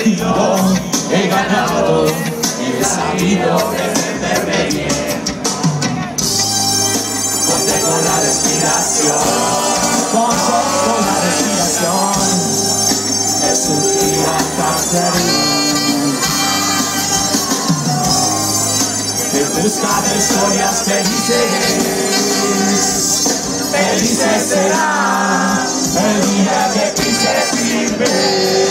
perdido, he ganado y he sabido defenderme bien. Contengo la respiración, contengo la respiración. Es un día tan feliz. En busca de historias felices, felices será el día que quise vivir.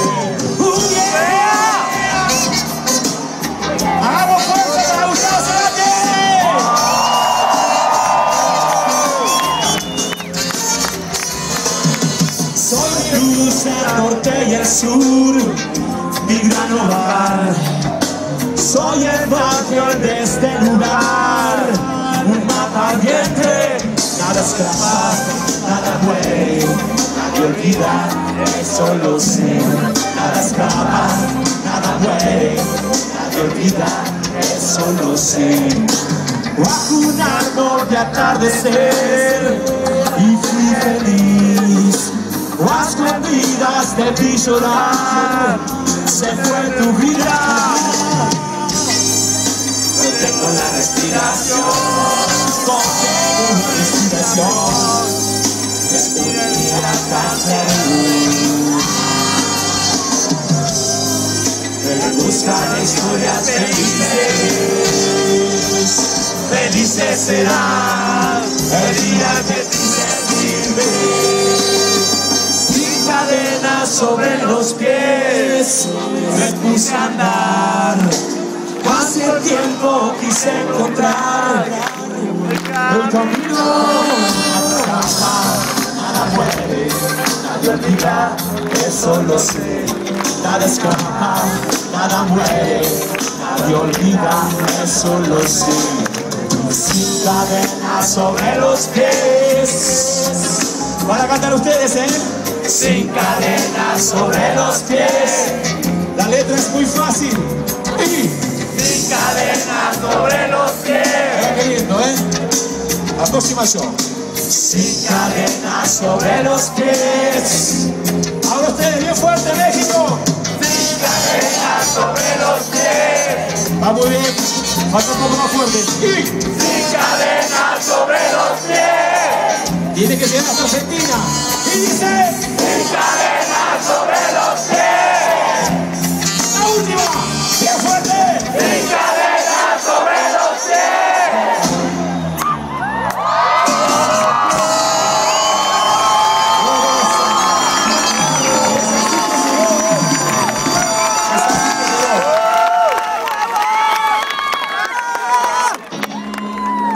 Yeah. ¡Hagamos fuerza para Gustavo Cerati! Soy mi luz el norte y el sur, mi gran hogar. Soy el barrio de este lugar, un mapa ardiente, nada escapa, nada muere, nadie olvida, eso lo sé. Nada escapa, nada muere, nadie olvida, eso lo sé. Bajo un árbol de atardecer y fui feliz, a escondidas de ti llorar, se fue tu vida. Contengo la respiración, contengo la respiración. Es un día tan feliz. En busca de historias felices, felices será el día que quise vivir. Sin cadenas sobre los pies, me puse a andar. Hace tiempo quise encontrar el camino. Nada escapa, nada muere, nadie olvida, eso lo sé. Nada escapa, nada muere, nadie olvida, eso lo sé. Sin cadenas sobre los pies. Van a cantar ustedes, Sin cadenas sobre los pies. La letra es muy fácil. Sin cadenas sobre los pies. Qué lindo, La próxima yo. Sin cadenas sobre los pies. Ahora ustedes bien fuerte, México. Sin cadenas sobre los pies. Va muy bien. Falta un poco más fuerte. Sin cadenas sobre los pies. Tiene que llegar hasta Argentina. Y dice: sin cadenas.